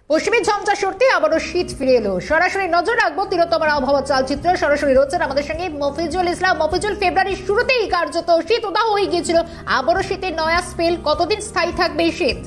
পশ্চিমী ঝঞ্ঝা সরতে আবারও শীত ফিরে এলো। সরাসরি নজর রাখবো তিলোত্তমার আবহাওয়া চালচিত্র। সরাসরি রয়েছেন আমাদের সঙ্গে মফিজুল ইসলাম। মফিজুল, ফেব্রুয়ারির শুরুতেই কার্যত শীত উদা হয়ে গিয়েছিল, আবারও শীতের নয়া স্পেল, কতদিন স্থায়ী থাকবে এই শীত?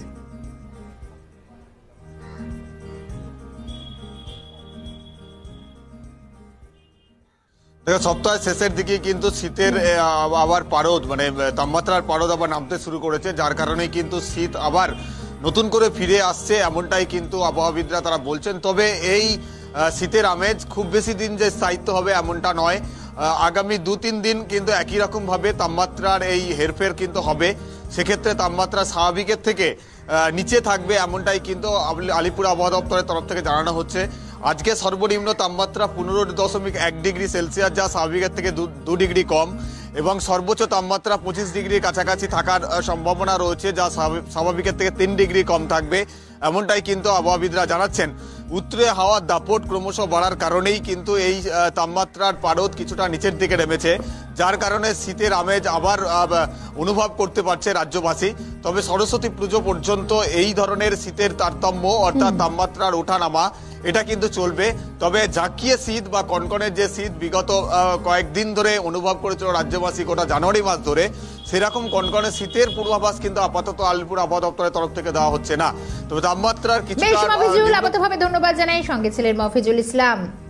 দেখো, সপ্তাহের শেষের দিকে কিন্তু শীতের আবার পারদ মানে তাপমাত্রার পারদ আবার নামতে শুরু করেছে, যার কারণে কিন্তু শীত আবার নতুন করে ফিরে আসছে, এমনটাই কিন্তু আবহাওয়াবিদরা তারা বলছেন। তবে এই শীতের আমেজ খুব বেশি দিন যে স্থায়িত্ব হবে এমনটা নয়। আগামী 2-3 দিন কিন্তু একই রকম ভাবে তাপমাত্রার এই হেরফের কিন্তু হবে। সেক্ষেত্রে তাপমাত্রা স্বাভাবিকের থেকে নিচে থাকবে, এমনটাই কিন্তু আলিপুর আবহাওয়া দপ্তরের তরফ থেকে জানানো হচ্ছে। আজকে সর্বনিম্ন তাপমাত্রা 15.1 ডিগ্রি সেলসিয়াস, যা স্বাভাবিকের থেকে 2 ডিগ্রি কম, এবং সর্বোচ্চ তাপমাত্রা 25 ডিগ্রির কাছাকাছি থাকার সম্ভাবনা রয়েছে, যা স্বাভাবিকের থেকে 3 ডিগ্রি কম থাকবে, এমনটাই কিন্তু আবহাওয়াবিদরা জানাচ্ছেন। উত্তরে হাওয়ার দাপট ক্রমশ বাড়ার কারণেই কিন্তু এই তাপমাত্রার পারদ কিছুটা নিচের দিকে নেমেছে, যার কারণে শীতের আমেজ আবার অনুভব করতে পারছে রাজ্যবাসী। তবে সরস্বতী পুজো পর্যন্ত এই ধরনের শীতের তারতম্য অর্থাৎ তাপমাত্রার ওঠানামা এটা কিন্তু চলবে। তবে জাঁকিয়ে শীত বা কনকনের যে শীত বিগত কয়েকদিন ধরে অনুভব করেছিল রাজ্যবাসী গোটা জানুয়ারি মাস ধরে, সেরকম কনকনে শীতের পূর্বাভাস কিন্তু আপাতত আলিপুর আবহাওয়া দপ্তরের তরফ থেকে দেওয়া হচ্ছে না। তবে তাপমাত্রার কিছুটা ধন্যবাদ জানাই, সঙ্গে ছিলেন মফিজুল ইসলাম।